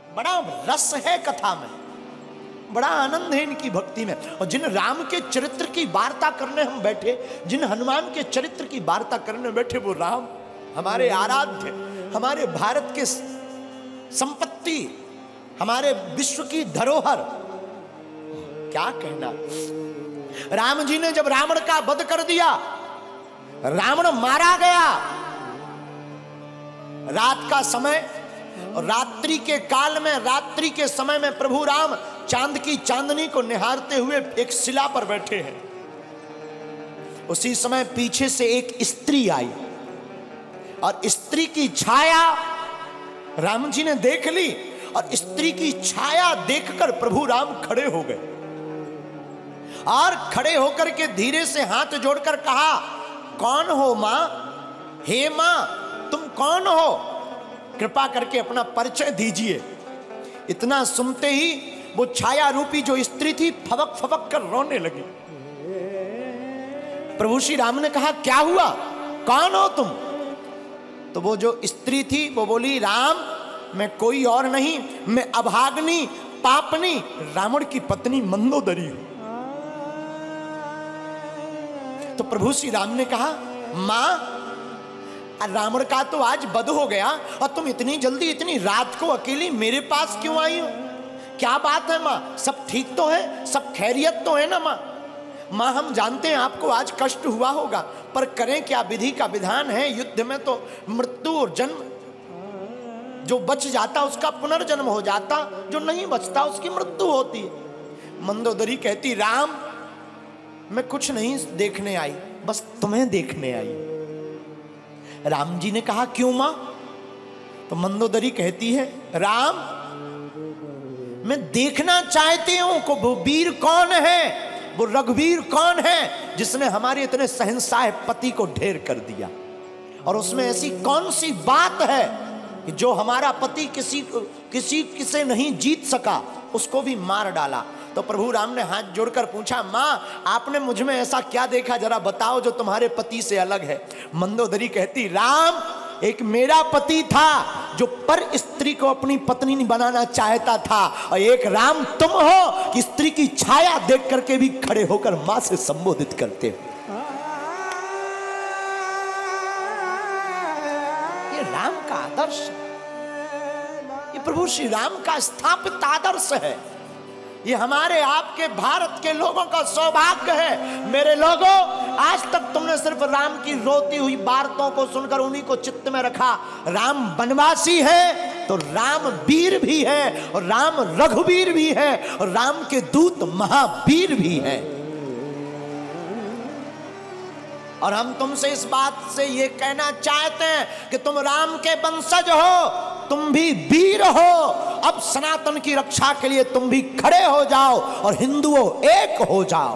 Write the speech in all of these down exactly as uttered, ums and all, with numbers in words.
बड़ा रस है कथा में, बड़ा आनंद है इनकी भक्ति में। और जिन राम के चरित्र की वार्ता करने हम बैठे, जिन हनुमान के चरित्र की वार्ता करने बैठे, वो राम हमारे आराध्य, हमारे भारत के संपत्ति, हमारे विश्व की धरोहर, क्या कहना। राम जी ने जब रावण का वध कर दिया, रावण मारा गया, रात का समय और रात्रि के काल में, रात्रि के समय में प्रभु राम चांद की चांदनी को निहारते हुए एक शिला पर बैठे हैं। उसी समय पीछे से एक स्त्री आई और स्त्री की छाया राम जी ने देख ली, और स्त्री की छाया देखकर प्रभु राम खड़े हो गए और खड़े होकर के धीरे से हाथ जोड़कर कहा, कौन हो मां? हे मां, तुम कौन हो? कृपा करके अपना परिचय दीजिए। इतना सुनते ही वो छाया रूपी जो स्त्री थी फबक फबक कर रोने लगी। प्रभु श्री राम ने कहा, क्या हुआ, कौन हो तुम? तो वो जो स्त्री थी वो बोली, राम मैं कोई और नहीं, मैं अभाग्नि पापनी रावण की पत्नी मंदोदरी हूं। तो प्रभु श्री राम ने कहा, मां रावण का तो आज वध हो गया और तुम इतनी जल्दी इतनी रात को अकेली मेरे पास क्यों आई हो? क्या बात है मां, सब ठीक तो है, सब खैरियत तो है ना मां? मां हम जानते हैं आपको आज कष्ट हुआ होगा, पर करें क्या, विधि का विधान है। युद्ध में तो मृत्यु और जन्म, जो बच जाता उसका पुनर्जन्म हो जाता, जो नहीं बचता उसकी मृत्यु होती है। मंदोदरी कहती, राम मैं कुछ नहीं देखने आई, बस तुम्हें देखने आई। राम जी ने कहा, क्यों मां? तो मंदोदरी कहती है, राम मैं देखना चाहती हूं कि वो वीर कौन है, वो रघुवीर कौन है जिसने हमारे इतने शहंशाह पति को ढेर कर दिया, और उसमें ऐसी कौन सी बात है कि जो हमारा पति किसी किसी किसे नहीं जीत सका, उसको भी मार डाला। तो प्रभु राम ने हाथ जोड़कर पूछा, मां आपने मुझ में ऐसा क्या देखा, जरा बताओ जो तुम्हारे पति से अलग है। मंदोदरी कहती, राम एक मेरा पति था जो पर स्त्री को अपनी पत्नी बनाना चाहता था, और एक राम तुम हो कि स्त्री की छाया देख करके भी खड़े होकर मां से संबोधित करते हो। ये राम का आदर्श, ये प्रभु श्री राम का स्थापित आदर्श है। ये हमारे आपके भारत के लोगों का सौभाग्य है। मेरे लोगों, आज तक तुमने सिर्फ राम की रोती हुई बातों को सुनकर उन्हीं को चित्त में रखा। राम वनवासी है तो राम वीर भी है, और राम रघुवीर भी है, और राम के दूत महावीर भी है। और हम तुमसे इस बात से ये कहना चाहते हैं कि तुम राम के वंशज हो, तुम भी वीर हो। अब सनातन की रक्षा के लिए तुम भी खड़े हो जाओ और हिंदुओं एक हो जाओ।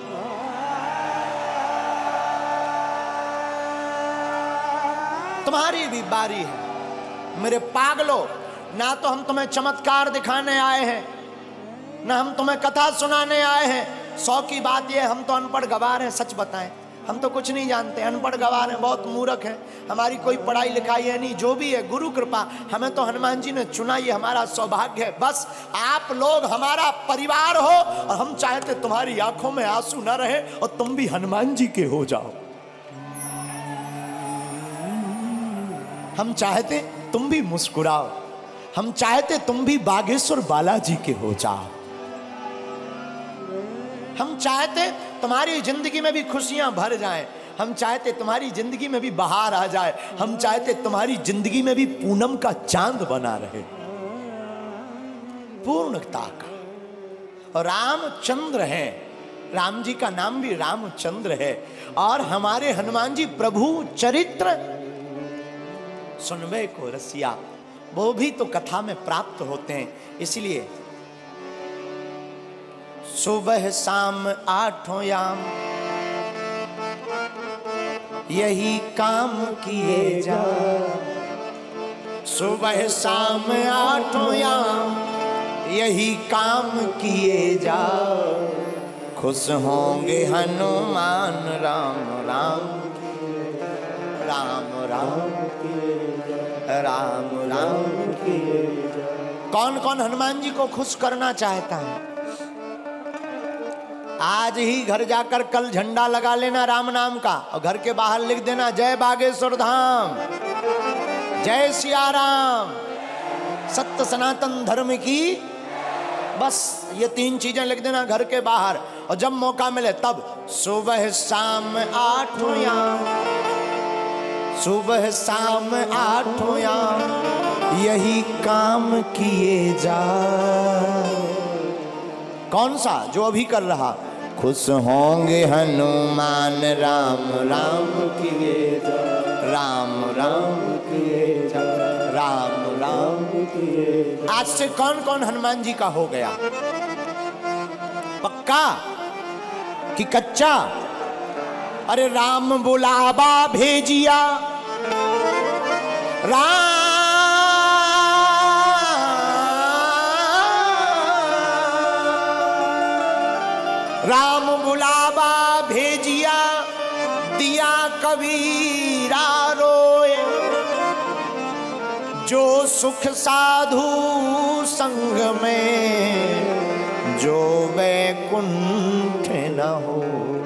तुम्हारी भी बारी है मेरे पागलों। ना तो हम तुम्हें चमत्कार दिखाने आए हैं, ना हम तुम्हें कथा सुनाने आए हैं। सौ की बात यह, हम तो अनपढ़ गवार हैं। सच बताएं, हम तो कुछ नहीं जानते, अनपढ़ गवार हैं, बहुत मूर्ख हैं, हमारी कोई पढ़ाई लिखाई है नहीं। जो भी है गुरु कृपा, हमें तो हनुमान जी ने चुना, ये हमारा सौभाग्य है। बस आप लोग हमारा परिवार हो, और हम चाहते तुम्हारी आंखों में आंसू न रहे और तुम भी हनुमान जी के हो जाओ। हम चाहते तुम भी मुस्कुराओ, हम चाहते तुम भी बागेश्वर बालाजी के हो जाओ। हम चाहते तुम्हारी जिंदगी में भी खुशियां भर जाएं, हम चाहते तुम्हारी जिंदगी में भी बहार आ जाए, हम चाहते तुम्हारी जिंदगी में भी पूनम का चांद बना रहे, पूर्णता का। और रामचंद्र है, राम जी का नाम भी रामचंद्र है। और हमारे हनुमान जी प्रभु चरित्र सुनवे को रसिया, वो भी तो कथा में प्राप्त होते हैं। इसलिए सुबह शाम आठों याम यही काम किए जा, सुबह शाम आठों याम यही काम किए जा, खुश होंगे हनुमान राम राम राम राम राम राम। कौन कौन हनुमान जी को खुश करना चाहता है? आज ही घर जाकर कल झंडा लगा लेना राम नाम का और घर के बाहर लिख देना जय बागेश्वर धाम, जय सिया राम, सत्य सनातन धर्म की। बस ये तीन चीजें लिख देना घर के बाहर। और जब मौका मिले तब सुबह शाम आठों याम, सुबह शाम आठों याम यही काम किए जा। कौन सा? जो अभी कर रहा। खुश होंगे हनुमान राम राम किए जा, राम राम किए जा, राम राम किए जा। आज से कौन कौन हनुमान जी का हो गया? पक्का कि कच्चा? अरे राम बुलावा भेजिया, राम राम बुलावा भेजिया, दिया कबीरा रोए, जो सुख साधु संग में जो वैकुंठ न हो,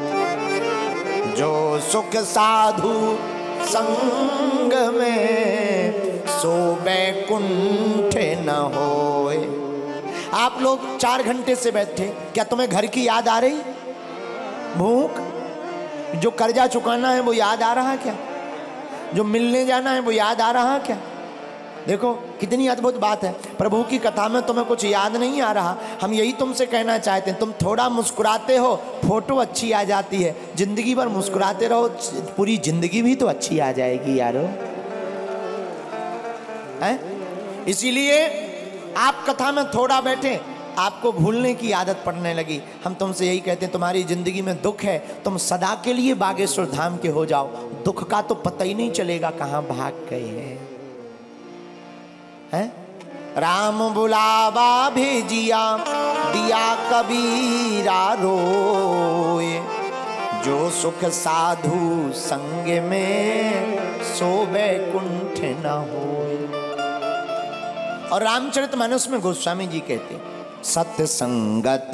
जो सुख साधु संग में सो वैकुंठ न होए। आप लोग चार घंटे से बैठे, क्या तुम्हें घर की याद आ रही? भूख, जो कर्जा चुकाना है वो याद आ रहा क्या? जो मिलने जाना है वो याद आ रहा क्या? देखो कितनी अद्भुत बात है। प्रभु की कथा में तुम्हें कुछ याद नहीं आ रहा। हम यही तुमसे कहना चाहते हैं, तुम थोड़ा मुस्कुराते हो, फोटो अच्छी आ जाती है। जिंदगी भर मुस्कुराते रहो, पूरी जिंदगी भी तो अच्छी आ जाएगी यारो। हैं? इसीलिए आप कथा में थोड़ा बैठे, आपको भूलने की आदत पड़ने लगी। हम तुमसे यही कहते हैं, तुम्हारी जिंदगी में दुख है, तुम सदा के लिए बागेश्वर धाम के हो जाओ। दुख का तो पता ही नहीं चलेगा कहां भाग गए हैं। है? राम बुलावा भेजिया, दिया कबीरा रोए, जो सुख साधु संग में सो वैकुंठ न होए। और रामचरितमानस में गोस्वामी जी कहते हैं, सत्य संगत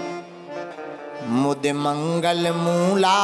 मुद मंगल मूला,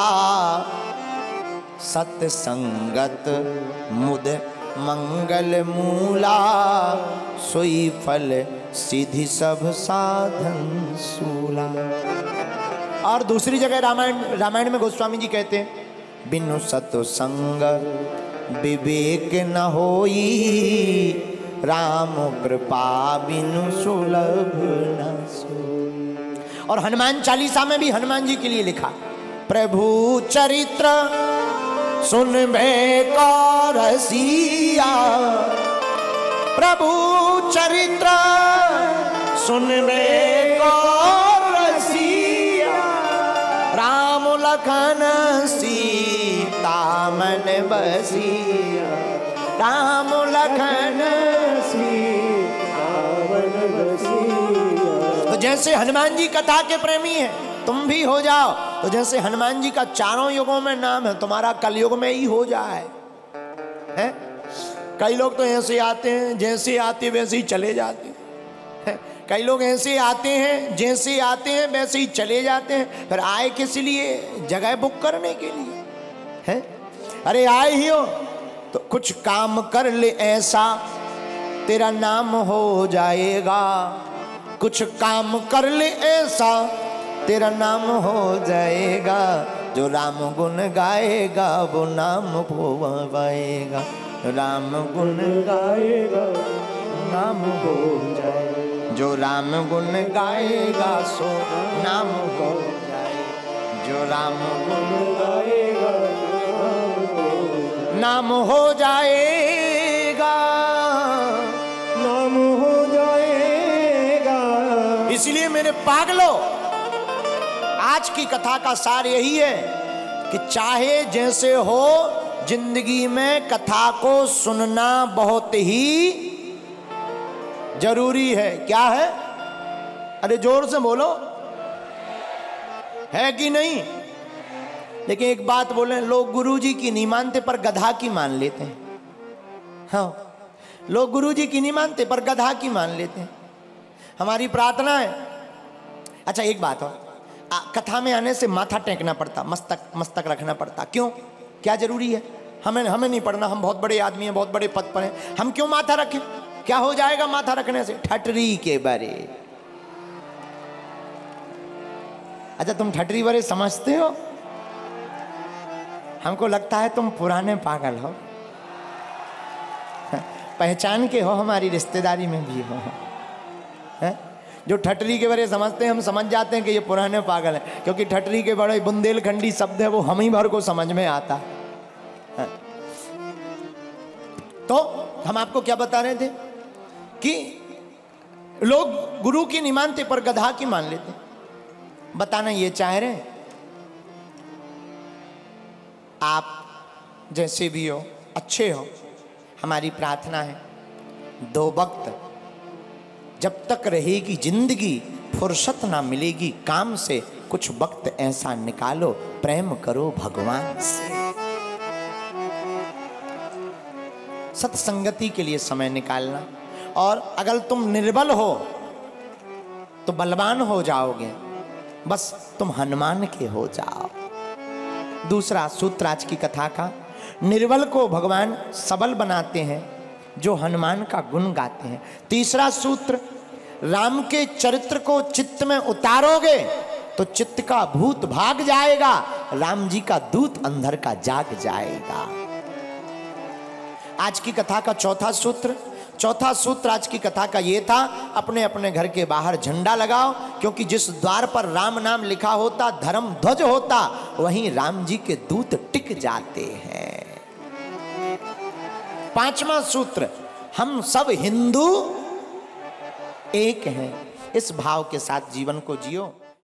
सत्य संगत मुद मंगल मूला, सोई फल सिद्धि सब साधन सूला। और दूसरी जगह रामायण रामायण में गोस्वामी जी कहते हैं, बिनु सत्संग विवेक न होई, राम कृपा बिनु सुलभ न सोई। और हनुमान चालीसा में भी हनुमान जी के लिए लिखा, प्रभु चरित्र सुनबे को रसिया, प्रभु चरित्र सुनबे को रसिया, राम लखन सीता मन बसिया, राम लखन सीता मन बसिया। तो जैसे हनुमान जी कथा के प्रेमी हैं, तुम भी हो जाओ। तो जैसे हनुमान जी का चारों युगों में नाम है, तुम्हारा कलयुग में ही हो जाए। हैं? कई लोग तो ऐसे आते हैं, जैसे आते वैसे ही चले जाते हैं। कई लोग ऐसे आते हैं, जैसे आते हैं वैसे ही चले जाते हैं। फिर आए किस लिए? जगह बुक करने के लिए। हैं? अरे आए ही हो तो कुछ काम कर ले ऐसा, तेरा नाम हो जाएगा। कुछ काम कर ले ऐसा, तेरा नाम हो जाएगा। जो राम गुण गाएगा वो नाम पाएगा, राम गुण गाएगा नाम हो जाएगा। जो राम गुण गाएगा सो नाम हो जाएगा। जो राम गुण गाएगा नाम हो जाएगा, नाम हो जाएगा। इसलिए मेरे पागलों, आज की कथा का सार यही है कि चाहे जैसे हो, जिंदगी में कथा को सुनना बहुत ही जरूरी है। क्या है? अरे जोर से बोलो, है कि नहीं? लेकिन एक बात बोले, लोग गुरु जी की नहीं मानते पर गधा की मान लेते हैं। हाँ, लोग गुरु जी की नहीं मानते पर गधा की मान लेते हैं। हमारी प्रार्थना है। अच्छा एक बात हो, आ, कथा में आने से माथा टेकना पड़ता, मस्तक मस्तक रखना पड़ता, क्यों? क्या जरूरी है? हमें हमें नहीं पढ़ना, हम बहुत बड़े आदमी हैं, बहुत बड़े पद पर हैं, हम क्यों माथा रखें? क्या हो जाएगा माथा रखने से? ठटरी के बारे। अच्छा तुम ठटरी बारे समझते हो? हमको लगता है तुम पुराने पागल हो, पहचान के हो, हमारी रिश्तेदारी में भी हो। है? जो ठटरी के बारे समझते हैं हम समझ जाते हैं कि ये पुराने पागल हैं, क्योंकि ठटरी के बड़े बुंदेलखंडी शब्द है वो हम ही भर को समझ में आता है। तो हम आपको क्या बता रहे थे कि लोग गुरु की नहीं मानते पर गधा की मान लेते। बताना ये चाह रहे हैं आप जैसे भी हो अच्छे हो, हमारी प्रार्थना है दो वक्त जब तक रहेगी जिंदगी, फुर्सत ना मिलेगी काम से, कुछ वक्त ऐसा निकालो प्रेम करो भगवान से। सत्संगति के लिए समय निकालना। और अगर तुम निर्बल हो तो बलवान हो जाओगे, बस तुम हनुमान के हो जाओ। दूसरा सूत्र आज की कथा का, निर्बल को भगवान सबल बनाते हैं जो हनुमान का गुण गाते हैं। तीसरा सूत्र, राम के चरित्र को चित्त में उतारोगे तो चित्त का भूत भाग जाएगा, राम जी का दूत अंदर का जाग जाएगा। आज की कथा का चौथा सूत्र, चौथा सूत्र आज की कथा का ये था, अपने अपने घर के बाहर झंडा लगाओ, क्योंकि जिस द्वार पर राम नाम लिखा होता, धर्म ध्वज होता, वहीं राम जी के दूत टिक जाते हैं। पांचवा सूत्र, हम सब हिंदू एक हैं। इस भाव के साथ जीवन को जियो।